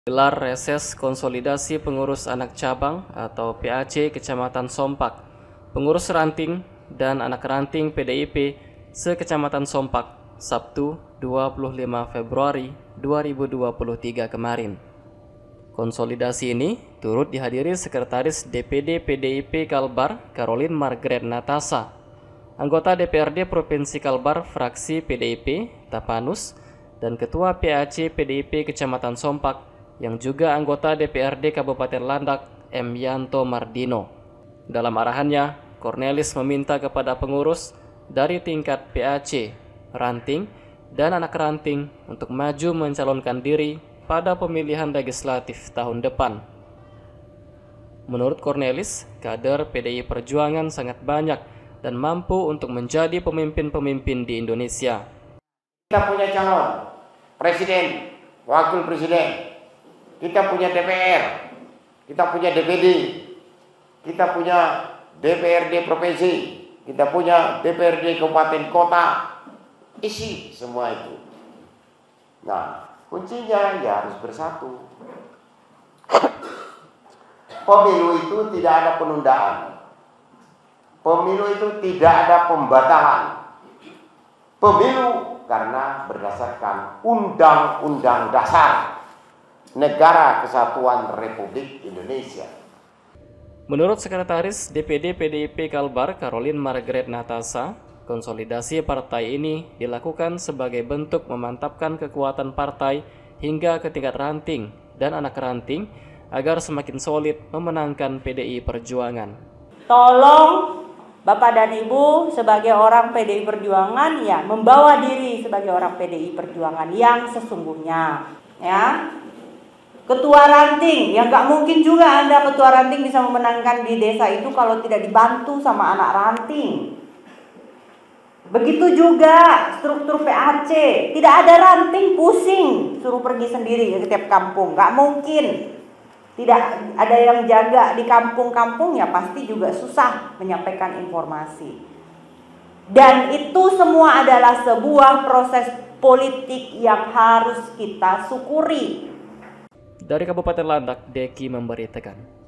Gelar reses konsolidasi pengurus anak cabang atau PAC Kecamatan Sompak, pengurus ranting dan anak ranting PDIP se-Kecamatan Sompak, Sabtu 25 Februari 2023 kemarin. Konsolidasi ini turut dihadiri Sekretaris DPD PDIP Kalbar, Caroline Margaret Natasa, anggota DPRD Provinsi Kalbar fraksi PDIP Tapanus, dan Ketua PAC PDIP Kecamatan Sompak yang juga anggota DPRD Kabupaten Landak M. Yanto Mardino. Dalam arahannya, Cornelis meminta kepada pengurus dari tingkat PAC, ranting, dan anak ranting untuk maju mencalonkan diri pada pemilihan legislatif tahun depan. Menurut Cornelis, kader PDI Perjuangan sangat banyak dan mampu untuk menjadi pemimpin-pemimpin di Indonesia. Kita punya calon presiden, wakil presiden, kita punya DPR, kita punya DPD, kita punya DPRD provinsi, kita punya DPRD kabupaten kota, isi semua itu. Nah, kuncinya ya harus bersatu. Pemilu itu tidak ada penundaan. Pemilu itu tidak ada pembatalan. Pemilu karena berdasarkan Undang-Undang Dasar Negara Kesatuan Republik Indonesia. Menurut Sekretaris DPD PDIP Kalbar, Caroline Margaret Natasa, konsolidasi partai ini dilakukan sebagai bentuk memantapkan kekuatan partai hingga ke tingkat ranting dan anak ranting agar semakin solid memenangkan PDI Perjuangan. Tolong Bapak dan Ibu sebagai orang PDI Perjuangan ya membawa diri sebagai orang PDI Perjuangan yang sesungguhnya, ya. Ketua ranting, ya nggak mungkin juga Anda ketua ranting bisa memenangkan di desa itu kalau tidak dibantu sama anak ranting. Begitu juga struktur PAC, tidak ada ranting pusing, suruh pergi sendiri ke setiap kampung, nggak mungkin. Tidak ada yang jaga di kampung-kampung ya pasti juga susah menyampaikan informasi. Dan itu semua adalah sebuah proses politik yang harus kita syukuri. Dari Kabupaten Landak, Deki memberitakan.